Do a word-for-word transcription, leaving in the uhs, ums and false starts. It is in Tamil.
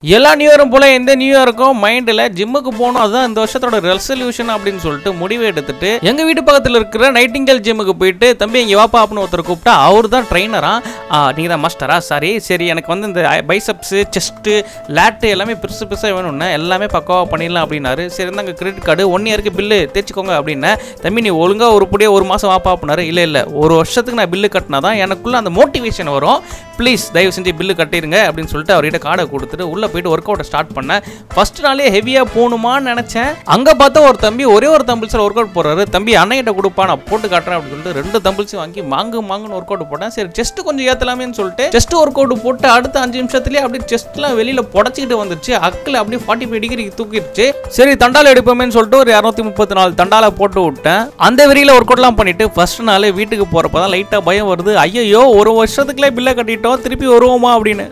எல்லா நியூ இயரும் போல இந்த நியூ இயருக்கும் மைண்டில் ஜிம்முக்கு போகணும், அதுதான் இந்த வருஷத்தோட ரெசல்யூஷன் அப்படின்னு சொல்லிட்டு முடிவு எடுத்துட்டு எங்க வீட்டு பக்கத்தில் இருக்கிற நைட்டிங்கல் ஜிம்முக்கு போயிட்டு, தம்பி இங்கே வாப்பா அப்படின்னு ஒருத்தர் கூப்பிட்டா அவர் தான் ட்ரைனரா. நீங்க தான் மாஸ்டரா? சாரி, சரி எனக்கு வந்து இந்த பைசப்ஸ், செஸ்ட், லேட்டு எல்லாமே பெருசு பெருசாக வேணும்னு எல்லாமே பக்காவாக பண்ணிடலாம் அப்படின்னாரு. சரி இருந்தாங்க கிரெடிட் கார்டு ஒன் இயருக்கு பில்லு தேய்ச்சிக்கோங்க அப்படின்னா, தம்பி நீ ஒழுங்கா ஒரு புடியே ஒரு மாசம் வாப்பா அப்படின்னாரு. இல்லை இல்லை ஒரு வருஷத்துக்கு நான் பில்லு கட்டினா தான் எனக்குள்ள அந்த மோட்டிவேஷன் வரும், ப்ளீஸ் தயவு செஞ்சு பில்லு கட்டிடுங்க அப்படின்னு சொல்லிட்டு அவர்கிட்ட கார்டை கொடுத்துட்டு உள்ள போயிட்டு ஒர்க் அவுட்டை ஸ்டார்ட் பண்ணேன். ஃபர்ஸ்ட் நாளே ஹெவியா போகணுமான்னு நினைச்சேன். அங்க பார்த்தா ஒரு தம்பி ஒரே ஒரு தம்பிள்ஸ்ல ஒர்க் அவுட் போறாரு. தம்பி அண்ணகிட்ட கொடுப்பா நான் போட்டு காட்டுறேன் அப்படின்னு சொல்லிட்டு ரெண்டு தம்பிள்ஸும் வாங்கி மாங்கு மாங்குன்னு ஒர்க் அவுட் போட்டேன். சரி செஸ்ட் கொஞ்சம் ஏத்தலாமேன்னு சொல்லிட்டு செஸ்ட் ஒர்க் அவுட் போட்டு அடுத்த அஞ்சு நிமிஷத்துலயே அப்படியே செஸ்ட்லாம் வெளியில புடச்சிக்கிட்டு வந்துருச்சு. அக்கில் அப்படியே ஃபார்ட்டி ஃபைவ் டிகிரி தூக்கிடுச்சு. சரி தண்டால எடுப்போமேன்னு சொல்லிட்டு ஒரு இரநூத்தி முப்பத்தி நாலு தண்டால போட்டு விட்டேன். அந்த வெறியில ஒர்க் அவுட்லாம் பண்ணிட்டு ஃபர்ஸ்ட் நாள் வீட்டுக்கு போறப்பதான் லைட்டா பயம் வருது. ஐயோ ஒரு வருஷத்துக்குள்ளே பில்லை கட்டிட்டோம், திருப்பி வருவோமா அப்படின்னு.